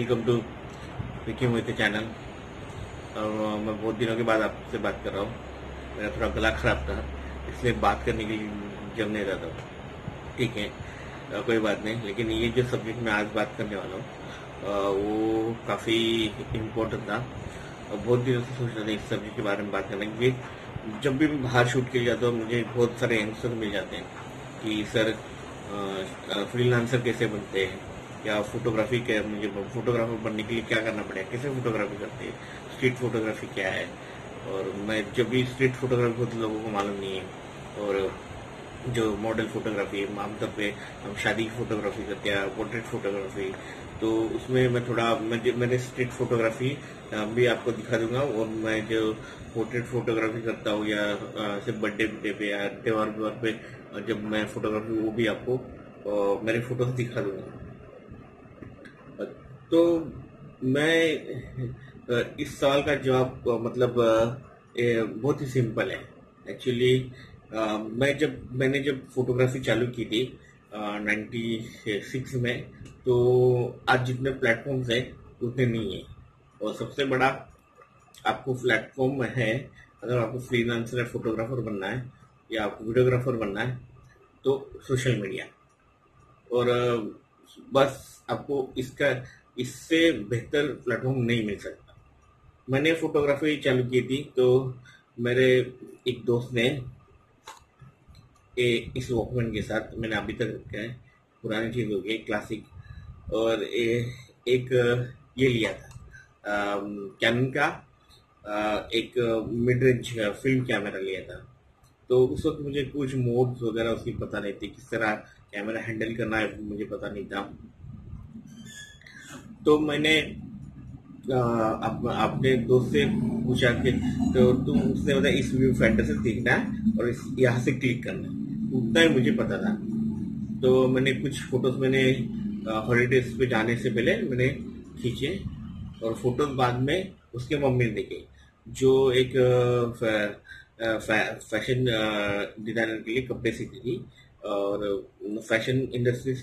Welcome to Vicky Mohite channel. और मैं बहुत दिनों के बाद आपसे बात कर रहा हूँ। मेरा थोड़ा गला खराब था, इसलिए बात करने के लिए जम नहीं रहा था। ठीक है, कोई बात नहीं। लेकिन ये जो सब्जेक्ट मैं आज बात करने वाला हूँ वो काफ़ी इम्पोर्टेंट था और बहुत दिनों से सोच रहा था इस सब्जेक्ट के बारे में बात करने के लिए। जब भी मैं बाहर शूट के लिए जाता हूँ मुझे बहुत सारे आंसर मिल जाते हैं कि सर फ्रीलांसर कैसे बनते हैं, या फोटोग्राफी क्या, मुझे फोटोग्राफर बनने के लिए क्या करना पड़ेगा, कैसे फोटोग्राफी करते हैं, स्ट्रीट फोटोग्राफी क्या है। और मैं जब भी स्ट्रीट फोटोग्राफी को तो लोगों को मालूम नहीं है। और जो मॉडल फोटोग्राफी है, आमतौर पे हम शादी की फोटोग्राफी करते हैं, पोर्ट्रेट फोटोग्राफी, तो उसमें मैं थोड़ा मैंने स्ट्रीट फोटोग्राफी भी आपको दिखा दूंगा। और मैं जो पोर्ट्रेट फोटोग्राफी करता हूँ या सिर्फ बर्थडे पे या त्योहार पे जब मैं फोटोग्राफी, वो भी आपको मेरे फोटोज दिखा दूंगा। तो मैं इस सवाल का जवाब मतलब बहुत ही सिंपल है एक्चुअली। मैंने जब फोटोग्राफी चालू की थी 96 में, तो आज जितने प्लेटफॉर्म्स हैं उतने नहीं है। और सबसे बड़ा आपको प्लेटफॉर्म है, अगर आपको फ्रीलांसर या फोटोग्राफर बनना है या आपको वीडियोग्राफर बनना है, तो सोशल मीडिया। और बस आपको इससे बेहतर प्लेटफॉर्म नहीं मिल सकता। मैंने फोटोग्राफी चालू की थी तो मेरे एक दोस्त ने इस वॉकमैन के साथ, मैंने अभी तक रखा है, पुरानी चीज हो गई क्लासिक, और एक ये लिया था कैनन का एक मिड रेंज फिल्म कैमरा लिया था। तो उस वक्त मुझे कुछ मोड्स वगैरह उसकी पता नहीं थी, किस तरह कैमरा हैंडल करना है मुझे पता नहीं था। तो मैंने अपने दोस्त से पूछा कि तो तुम, उसने बताया इस व्यू फाइंडर से देखना है और यहाँ से क्लिक करना है, उतना ही मुझे पता था। तो मैंने कुछ फोटोज हॉलीडेज पे जाने से पहले मैंने खींचे, और फोटोज बाद में उसके मम्मी ने देखे, जो एक फैशन डिजाइनर के लिए कपड़े सीती थी। और फैशन इंडस्ट्री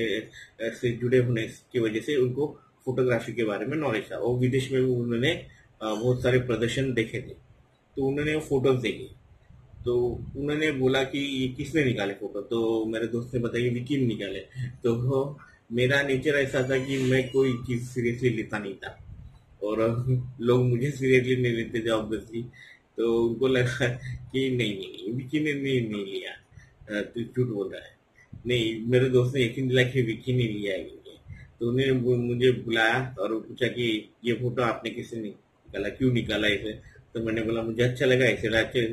के से जुड़े होने की वजह से उनको फोटोग्राफी के बारे में नॉलेज था, और विदेश में भी उन्होंने बहुत सारे प्रदर्शन देखे थे। तो उन्होंने वो फोटोज देखे, तो उन्होंने बोला कि ये किसने निकाले फोटो। तो मेरे दोस्त ने बताया कि विकी ने निकाले। तो मेरा नेचर ऐसा था कि मैं कोई चीज सीरियसली लेता नहीं था, और लोग मुझे सीरियसली नहीं लेते थे ऑब्वियसली। तो उनको लगा कि नहीं विकी ने नहीं लिया, तू झूठ बोल रहा है। नहीं, मेरे दोस्त ने यकीन दिलाया कि विकी ने लिया है। तो उन्होंने मुझे बुलाया और पूछा कि ये फोटो आपने किससे निकाला, क्यों निकाला इसे। तो मैंने बोला मुझे अच्छा लगा इसे,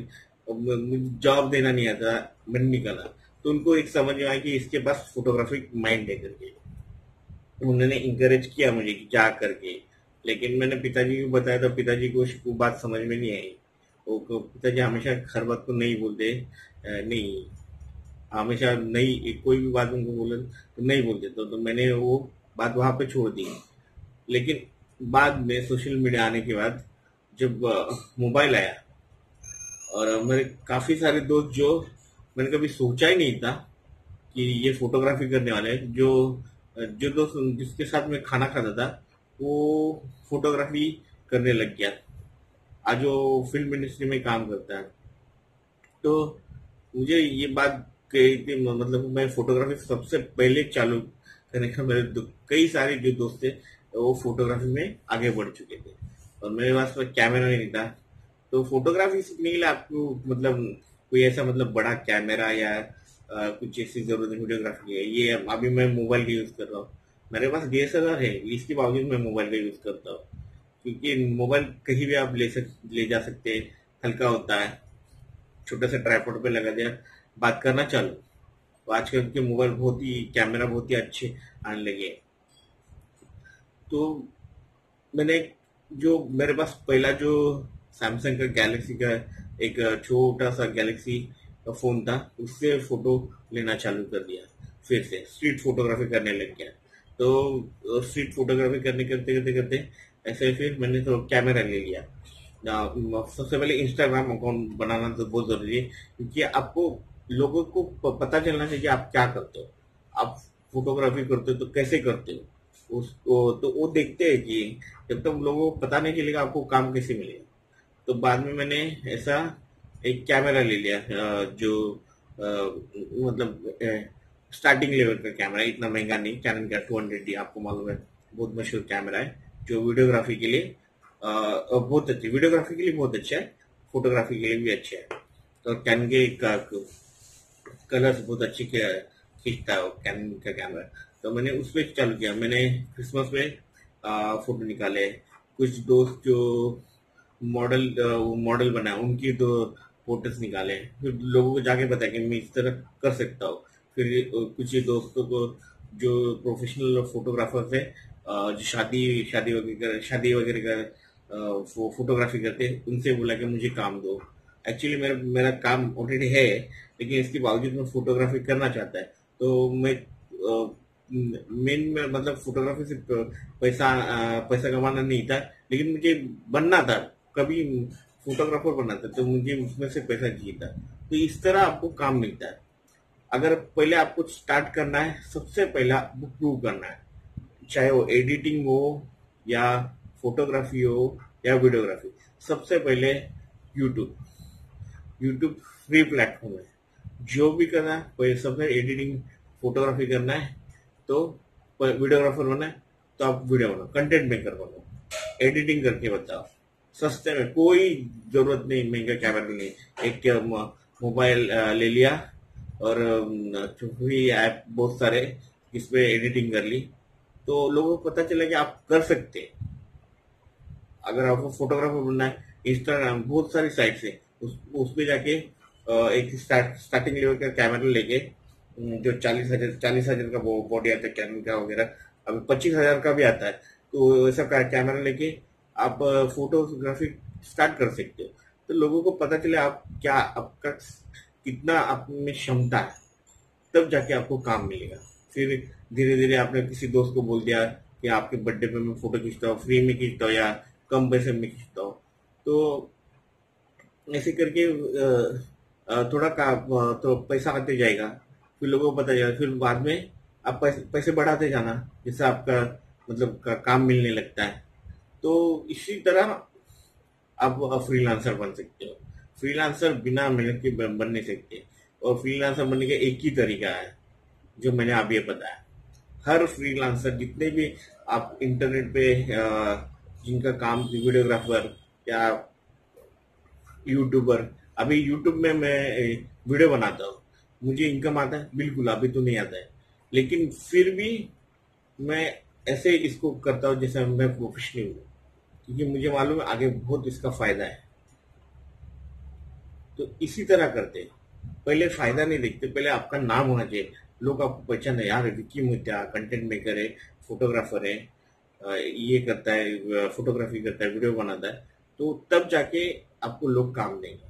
मुझे जवाब देना नहीं आता, मैंने निकाला। तो उनको एक समझ में आया कि इसके पास फोटोग्राफिक माइंड है करके, उन्होंने इंकरेज किया मुझे कि जा करके। लेकिन मैंने पिताजी को बताया तो पिताजी को उसको बात समझ में नहीं आई। वो पिताजी हमेशा हर बात को नहीं बोलते, नहीं, हमेशा नहीं, कोई भी बात उनको बोले तो नहीं बोलते। तो मैंने वो बात वहां पे छोड़ दी। लेकिन बाद में सोशल मीडिया आने के बाद जब मोबाइल आया, और मेरे काफी सारे दोस्त जो मैंने कभी सोचा ही नहीं था कि ये फोटोग्राफी करने वाले हैं, जो जो दोस्त जिसके साथ मैं खाना खाता था वो फोटोग्राफी करने लग गया, आज वो फिल्म इंडस्ट्री में काम करता है। तो मुझे ये बात कही थी, मतलब मैं फोटोग्राफी सबसे पहले चालू करने का, मेरे कई सारे जो दोस्त थे वो फोटोग्राफी में आगे बढ़ चुके थे, और मेरे पास कैमरा नहीं था। तो फोटोग्राफी सीखने के लिए आपको मतलब कोई ऐसा मतलब बड़ा कैमरा या कुछ ऐसी जरूरत नहीं वीडियोग्राफी की है। ये अभी मैं मोबाइल का यूज कर रहा हूँ, मेरे पास DSLR है, इसके बावजूद मैं मोबाइल का यूज करता हूँ, क्योंकि मोबाइल कहीं भी आप ले जा सकते हैं, हल्का होता है, छोटे से ट्राइपॉड पे लगा दिया, बात करना चालू। तो आजकल के मोबाइल कैमरा बहुत ही अच्छे आने लगे। तो मैंने जो मेरे पास पहला जो सैमसंग का गैलेक्सी का एक छोटा सा गैलेक्सी का फोन था, उससे फोटो लेना चालू कर दिया, फिर से स्ट्रीट फोटोग्राफी करने लग गया। तो स्ट्रीट फोटोग्राफी करते करते करते ऐसे फिर मैंने तो कैमरा ले लिया। सबसे पहले इंस्टाग्राम अकाउंट बनाना तो बहुत जरूरी है, क्योंकि आपको लोगों को पता चलना चाहिए कि आप क्या करते हो, आप फोटोग्राफी करते हो तो कैसे करते हो। उसको तो वो देखते हैं कि जब तक लोगों को पता नहीं चलेगा आपको काम कैसे मिलेगा। तो बाद में मैंने ऐसा एक कैमरा ले लिया, जो मतलब स्टार्टिंग लेवल का कैमरा, इतना महंगा नहीं, कैनन का 200D, आपको मालूम है बहुत मशहूर कैमरा है, जो वीडियोग्राफी के लिए बहुत अच्छी, वीडियोग्राफी के लिए बहुत अच्छा है, फोटोग्राफी के लिए भी अच्छा है। तो कैनन के कलर्स बहुत अच्छी खींचता है वो कैनन का कैमरा। तो मैंने उस पर चालू किया। मैंने क्रिसमस में फोटो निकाले। कुछ दोस्त जो मॉडल बनाए उनकी तो फोटोज निकाले, फिर लोगों को जाके बताया कि मैं इस तरह कर सकता हूँ। फिर कुछ दोस्तों को जो प्रोफेशनल फोटोग्राफर्स है, जो शादी वगैरह का फोटोग्राफी करते हैं, उनसे बोला कि मुझे काम दो। एक्चुअली मेरा मेरा काम ऑलरेडी है, लेकिन इसके बावजूद मैं फोटोग्राफी करना चाहता है। तो मैं मेन में मतलब फोटोग्राफी से पैसा कमाना नहीं था, लेकिन मुझे बनना था, कभी फोटोग्राफर बनना था, तो मुझे उसमें से पैसा चाहिए था। तो इस तरह आपको काम मिलता है। अगर पहले आपको स्टार्ट करना है, सबसे पहला आपको प्रूव करना है, चाहे वो एडिटिंग हो या फोटोग्राफी हो या वीडियोग्राफी। सबसे पहले यूट्यूब यूट्यूब फ्री प्लेटफॉर्म है। जो भी करना है, पहले सबसे एडिटिंग फोटोग्राफी करना है तो वीडियोग्राफर बनना है, तो आप वीडियो बनाओ, कंटेंट मेकर बनो, एडिटिंग करके बताओ। सस्ते में, कोई जरूरत नहीं महंगा कैमरा नहीं, एक मोबाइल ले लिया और फ्री ऐप बहुत सारे, इसमें एडिटिंग कर ली, तो लोगों को पता चला कि आप कर सकते हैं। अगर आपको फोटोग्राफर बनना है, इंस्टाग्राम बहुत सारी साइट्स है, उस पे जाके एक स्टार्टिंग लेवल का कैमरा लेके, जो 40,000 का बॉडी आता है कैनन का वगैरह, अभी 25,000 का भी आता है। तो ऐसा कैमरा लेके आप फोटोग्राफी स्टार्ट कर सकते हो। तो लोगों को पता चले आप क्या, आपका कितना आप में क्षमता है, तब जाके आपको काम मिलेगा। फिर धीरे धीरे आपने किसी दोस्त को बोल दिया कि आपके बर्थडे पे मैं फोटो खींचता हूँ, फ्री में खींचता हूँ या कम पैसे में खींचता हूँ। तो ऐसे करके थोड़ा तो पैसा आते जाएगा, फिर लोगों को पता चलेगा, फिर बाद में आप पैसे बढ़ाते जाना, जैसे आपका मतलब काम मिलने लगता है। तो इसी तरह आप फ्रीलांसर बन सकते हो। फ्रीलांसर बिना मेहनत के बन नहीं सकते, और फ्रीलांसर बनने का एक ही तरीका है जो मैंने अभी बताया। हर फ्रीलांसर, जितने भी आप इंटरनेट पे जिनका काम वीडियोग्राफर या यूट्यूबर, अभी यूट्यूब में मैं वीडियो बनाता हूँ, मुझे इनकम आता है बिल्कुल, अभी तो नहीं आता है, लेकिन फिर भी मैं ऐसे इसको करता हूँ जैसे मैं प्रोफेशनल हूँ, क्योंकि मुझे मालूम है आगे बहुत इसका फायदा है। तो इसी तरह करते हैं, पहले फायदा नहीं देखते, पहले आपका नाम होना चाहिए, लोग आपको पहचान है, यार विक्की मोहित्या कंटेंट मेकर है, फोटोग्राफर है, ये करता है, फोटोग्राफी करता है, वीडियो बनाता है, तो तब जाके आपको लोग काम देंगे।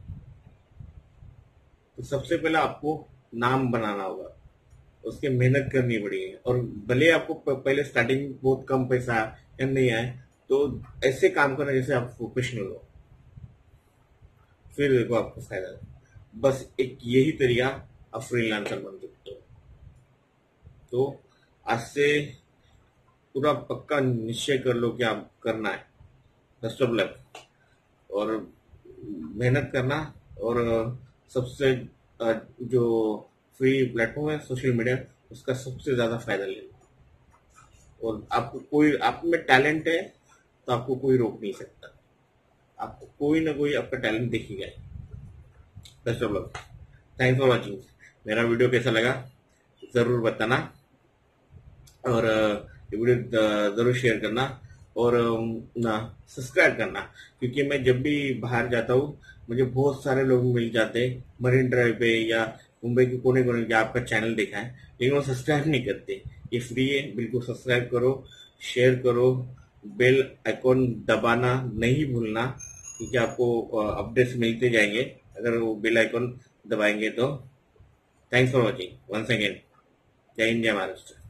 तो सबसे पहले आपको नाम बनाना होगा, उसके मेहनत करनी पड़ेगी, और भले आपको पहले स्टार्टिंग बहुत कम पैसा या नहीं आए, तो ऐसे काम करना जैसे आप प्रोफेशनल हो, फिर देखो आपको फायदा है। बस एक यही तरीका, आप फ्रीलांसर बन सकते हो। तो आज से पूरा पक्का निश्चय कर लो कि आप करना है, बेस्ट ऑफ लक, और मेहनत करना, और सबसे जो फ्री प्लेटफॉर्म है सोशल मीडिया, उसका सबसे ज्यादा फायदा लेना। और आपको कोई, आप में टैलेंट है तो आपको कोई रोक नहीं सकता, आपको कोई ना कोई आपका टैलेंट दिखेगा। Best of luck, thanks for watching. मेरा वीडियो कैसा लगा जरूर बताना, और ये वीडियो जरूर शेयर करना, और सब्सक्राइब करना, क्योंकि मैं जब भी बाहर जाता हूँ मुझे बहुत सारे लोग मिल जाते हैं मरीन ड्राइव पे या मुंबई के कोने कोने, आपका चैनल देखा है, लेकिन वो सब्सक्राइब नहीं करते। ये फ्री है, बिल्कुल सब्सक्राइब करो, शेयर करो, बेल आइकॉन दबाना नहीं भूलना, क्योंकि आपको अपडेट्स मिलते जाएंगे अगर वो बेल आइकॉन दबाएंगे तो। Thanks for watching once again. जय हिंद, जय महाराष्ट्र।